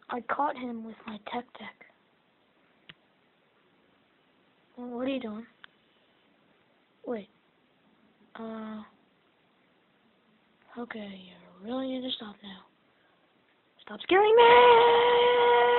I caught him with my tech. Well, what are you doing? Wait. Okay, you really need to stop now. Stop scaring me!